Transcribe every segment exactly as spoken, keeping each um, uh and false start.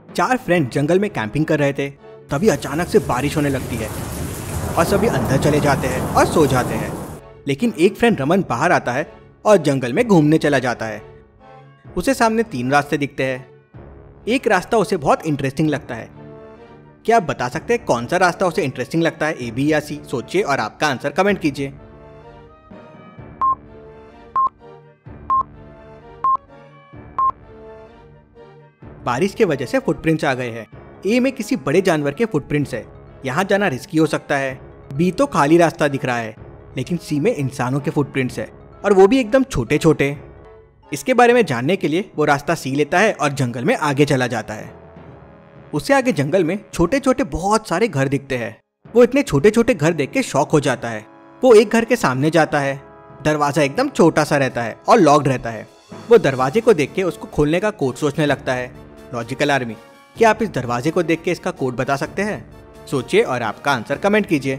चार फ्रेंड जंगल में कैंपिंग कर रहे थे, तभी अचानक से बारिश होने लगती है और सभी अंदर चले जाते हैं और सो जाते हैं। लेकिन एक फ्रेंड रमन बाहर आता है और जंगल में घूमने चला जाता है। उसे सामने तीन रास्ते दिखते हैं। एक रास्ता उसे बहुत इंटरेस्टिंग लगता है। क्या आप बता सकते हैं कौन सा रास्ता उसे इंटरेस्टिंग लगता है, ए बी या सी? सोचिए और आपका आंसर कमेंट कीजिए। बारिश के वजह से फुटप्रिंट्स आ गए हैं। ए में किसी बड़े जानवर के फुटप्रिंट्स है, यहाँ जाना रिस्की हो सकता है। बी तो खाली रास्ता दिख रहा है, लेकिन सी में इंसानों के फुटप्रिंट्स है और वो भी एकदम छोटे छोटे। इसके बारे में जानने के लिए वो रास्ता सी लेता है और जंगल में आगे चला जाता है। उससे आगे जंगल में छोटे छोटे बहुत सारे घर दिखते हैं। वो इतने छोटे छोटे घर देख के शॉक हो जाता है। वो एक घर के सामने जाता है। दरवाजा एकदम छोटा सा रहता है और लॉक्ड रहता है। वो दरवाजे को देख के उसको खोलने का कोड सोचने लगता है। लॉजिकल आर्मी, क्या आप इस दरवाजे को देख के इसका कोड बता सकते हैं? सोचिए और आपका आंसर कमेंट कीजिए।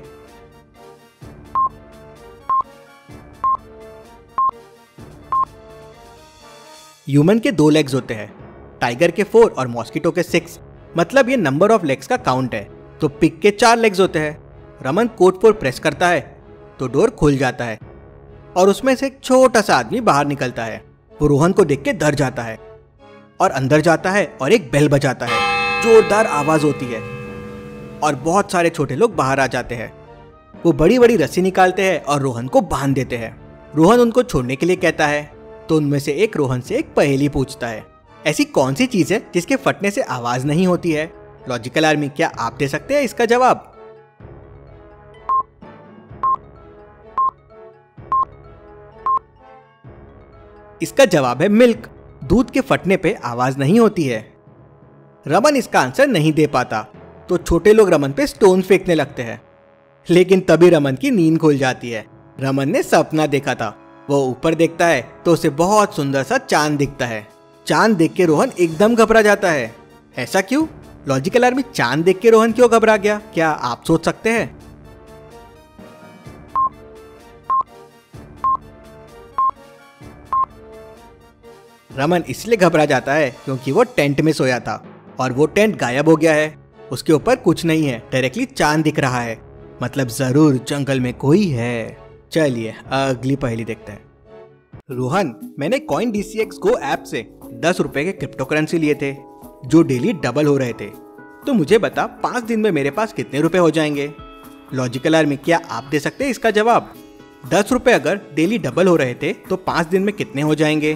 ह्यूमन के दो लेग्स होते हैं, टाइगर के फोर और मॉस्किटो के सिक्स। मतलब ये नंबर ऑफ लेग्स का काउंट है। तो पिग के चार लेग्स होते हैं। रमन कोड फोर प्रेस करता है तो डोर खुल जाता है और उसमें से एक छोटा सा आदमी बाहर निकलता है। वो रोहन को देख के डर जाता है और अंदर जाता है और एक बेल बजाता है। जोरदार आवाज होती है और बहुत सारे छोटे लोग बाहर आ जाते हैं। वो बड़ी बड़ी रस्सी निकालते हैं और रोहन को बांध देते हैं। रोहन उनको छोड़ने के लिए कहता है तो उनमें से एक रोहन से एक पहेली पूछता है, ऐसी कौन सी चीज है जिसके फटने से आवाज नहीं होती है? लॉजिकल आर्मी, क्या आप दे सकते हैं इसका जवाब? इसका जवाब है मिल्क। दूध के फटने पे आवाज नहीं होती है। रमन इसका आंसर नहीं दे पाता तो छोटे लोग रमन पे स्टोन फेंकने लगते हैं। लेकिन तभी रमन की नींद खुल जाती है। रमन ने सपना देखा था। वो ऊपर देखता है तो उसे बहुत सुंदर सा चांद दिखता है। चांद देख के रोहन एकदम घबरा जाता है। ऐसा क्यों? लॉजिकल आर्मी, चांद देख के रोहन क्यों घबरा गया? क्या आप सोच सकते हैं? रमन इसलिए घबरा जाता है क्योंकि वो टेंट में सोया था और वो टेंट गायब हो गया है। उसके ऊपर कुछ नहीं है, डायरेक्टली चांद दिख रहा है। मतलब जरूर जंगल में कोई है। चलिए अगली पहेली देखते हैं। रोहन, मैंने coin D C X go app से दस रुपए के क्रिप्टो करेंसी लिए थे जो डेली डबल हो रहे थे। तो मुझे बता पांच दिन में मेरे पास कितने रुपए हो जाएंगे? लॉजिकल आर्मी, क्या आप दे सकते हैं इसका जवाब? दस रुपए अगर डेली डबल हो रहे थे तो पांच दिन में कितने हो जाएंगे?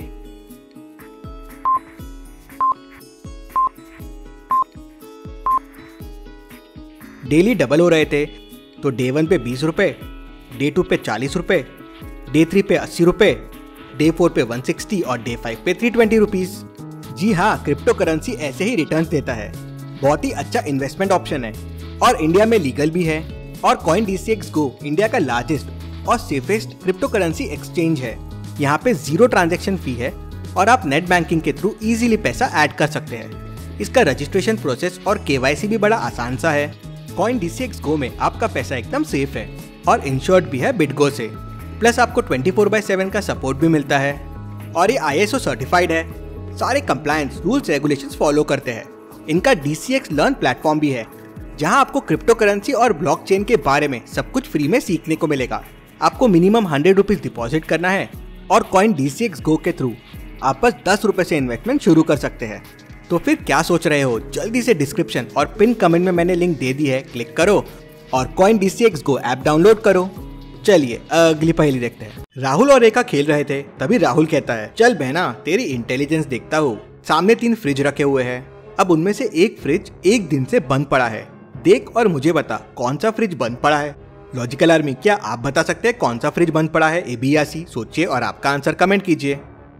डेली डबल हो रहे थे तो डे वन पे बीस रुपए, डे टू पे चालीस रुपए, डे थ्री पे अस्सी रुपए, डे फोर पे वन सिक्सटी और डे फाइव पे थ्री ट्वेंटी रुपीस। जी हाँ, क्रिप्टो करेंसी ऐसे ही रिटर्न्स देता है। बहुत ही अच्छा इन्वेस्टमेंट ऑप्शन है और इंडिया में लीगल भी है। और coin D C X go India का लार्जेस्ट और सेफेस्ट क्रिप्टो करेंसी एक्सचेंज है। यहाँ पे जीरो ट्रांजेक्शन फी है और आप नेट बैंकिंग के थ्रू इजीली पैसा ऐड कर सकते हैं। इसका रजिस्ट्रेशन प्रोसेस और के वाई सी भी बड़ा आसान सा है। Coin D C X go में आपका पैसा एकदम सेफ है और इंश्योर्ड भी है बिटगो से। प्लस आपको ट्वेंटी फोर बाय सेवन का सपोर्ट भी मिलता है और ये आई एस ओ सर्टिफाइड है। सारे कंप्लायंस रूल्स रेगुलेशंस फॉलो करते हैं। इनका D C X learn platform भी है जहां आपको क्रिप्टो करेंसी और ब्लॉकचेन के बारे में सब कुछ फ्री में सीखने को मिलेगा। आपको मिनिमम हंड्रेड रुपीज डिपॉजिट करना है और coin D C X go के थ्रू आप बस दस रुपए से इन्वेस्टमेंट शुरू कर सकते हैं। तो फिर क्या सोच रहे हो? जल्दी से डिस्क्रिप्शन और पिन कमेंट में मैंने लिंक दे दी है, क्लिक करो और coin D C X go app download करो। चलिए अगली पहेली देखते हैं। राहुल और रेखा खेल रहे थे, तभी राहुल कहता है, चल बहना तेरी इंटेलिजेंस देखता हूँ। सामने तीन फ्रिज रखे हुए हैं। अब उनमें से एक फ्रिज एक दिन से बंद पड़ा है। देख और मुझे बता कौन सा फ्रिज बंद पड़ा है? लॉजिकल आर्मी, क्या आप बता सकते हैं कौन सा फ्रिज बंद पड़ा है, ए बी या सी? सोचिए और आपका आंसर कमेंट कीजिए।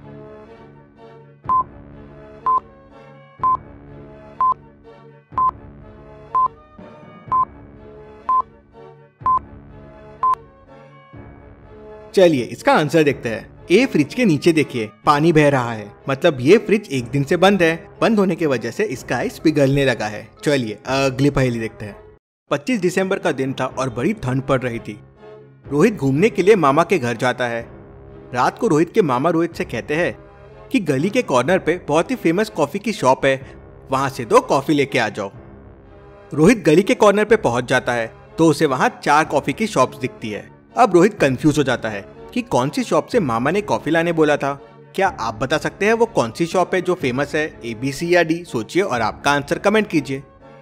चलिए इसका आंसर देखते हैं। ए फ्रिज के नीचे देखिए पानी बह रहा है, मतलब ये फ्रिज एक दिन से बंद है। बंद होने की वजह से इसका आइस पिघलने लगा है। चलिए अगली पहेली देखते हैं। पच्चीस दिसंबर का दिन था और बड़ी ठंड पड़ रही थी। रोहित घूमने के लिए मामा के घर जाता है। रात को रोहित के मामा रोहित से कहते हैं कि गली के कॉर्नर पे बहुत ही फेमस कॉफी की शॉप है, वहां से दो कॉफी लेके आ जाओ। रोहित गली के कॉर्नर पे पहुंच जाता है तो उसे वहां चार कॉफी की शॉप्स दिखती है। अब रोहित कंफ्यूज हो जाता है कि कौन सी शॉप से मामा ने कॉफी लाने बोला था। क्या आप बता सकते हैं वो कौन सी शॉप है जो फेमस है, ए बी सी या डी? सोचिए और आपका आंसर कमेंट कीजिए।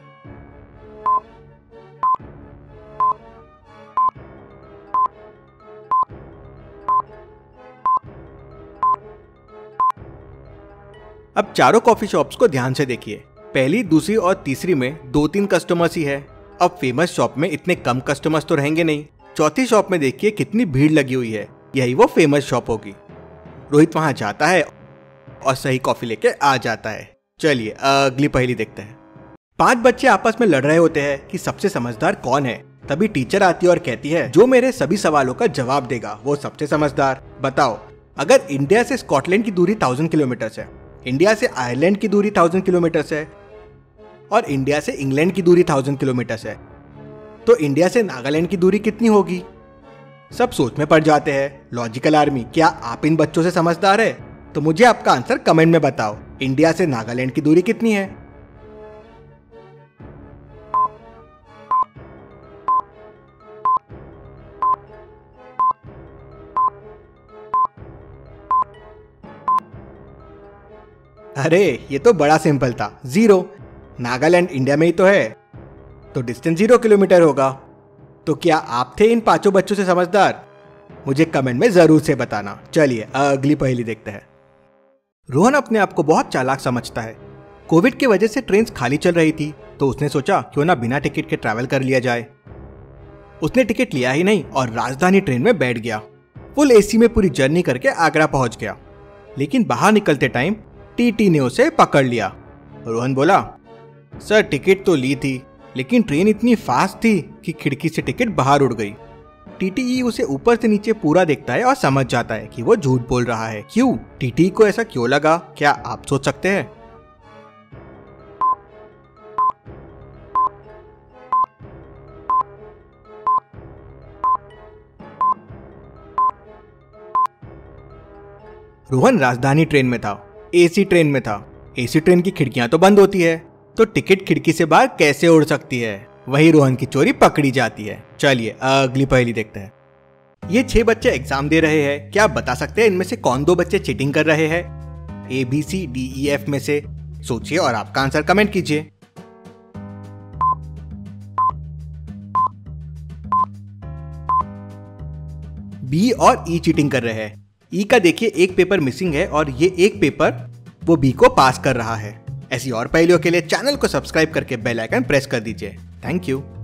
अब चारों कॉफी शॉप्स को ध्यान से देखिए। पहली, दूसरी और तीसरी में दो तीन कस्टमर्स ही है। अब फेमस शॉप में इतने कम कस्टमर्स तो रहेंगे नहीं। चौथी शॉप में देखिए कितनी भीड़ लगी हुई है, यही वो फेमस शॉप होगी। रोहित वहां जाता है और सही कॉफी लेके आ जाता है। चलिए अगली पहेली देखते हैं। पांच बच्चे आपस में लड़ रहे होते हैं कि सबसे समझदार कौन है। तभी टीचर आती है और कहती है, जो मेरे सभी सवालों का जवाब देगा वो सबसे समझदार। बताओ, अगर इंडिया से स्कॉटलैंड की दूरी थाउजेंड किलोमीटर है, इंडिया से आयरलैंड की दूरी थाउजेंड किलोमीटर है और इंडिया से इंग्लैंड की दूरी थाउजेंड किलोमीटर है, तो इंडिया से नागालैंड की दूरी कितनी होगी? सब सोच में पड़ जाते हैं। लॉजिकल आर्मी, क्या आप इन बच्चों से समझदार है? तो मुझे आपका आंसर कमेंट में बताओ। इंडिया से नागालैंड की दूरी कितनी है? अरे ये तो बड़ा सिंपल था, जीरो। नागालैंड इंडिया में ही तो है, तो डिस्टेंस जीरो किलोमीटर होगा। तो क्या आप थे इन पांचों बच्चों से समझदार? मुझे कमेंट में जरूर से बताना। चलिए अगली पहेली देखते हैं। रोहन अपने आप को बहुत चालाक समझता है। कोविड की वजह से ट्रेन खाली चल रही थी तो उसने सोचा क्यों ना बिना टिकट के ट्रैवल कर लिया जाए। उसने टिकट लिया ही नहीं और राजधानी ट्रेन में बैठ गया। फुल एसी में पूरी जर्नी करके आगरा पहुंच गया। लेकिन बाहर निकलते टाइम टीटी ने उसे पकड़ लिया। रोहन बोला, सर टिकट तो ली थी, लेकिन ट्रेन इतनी फास्ट थी कि खिड़की से टिकट बाहर उड़ गई। टीटी उसे ऊपर से नीचे पूरा देखता है और समझ जाता है कि वो झूठ बोल रहा है। क्यों? टीटी को ऐसा क्यों लगा? क्या आप सोच सकते हैं? रोहन राजधानी ट्रेन में था, एसी ट्रेन में था। एसी ट्रेन की खिड़कियां तो बंद होती है, तो टिकट खिड़की से बाहर कैसे उड़ सकती है? वही रोहन की चोरी पकड़ी जाती है। चलिए अगली पहेली देखते हैं। ये छह बच्चे एग्जाम दे रहे हैं। क्या आप बता सकते हैं इनमें से कौन दो बच्चे चीटिंग कर रहे हैं? A B C D E F में से? सोचिए और आपका आंसर कमेंट कीजिए। बी और ई चीटिंग कर रहे हैं। ई का देखिए एक पेपर मिसिंग है और ये एक पेपर वो बी को पास कर रहा है। ऐसी और पहेलियों के लिए चैनल को सब्सक्राइब करके बेल आइकन प्रेस कर दीजिए। Thank you.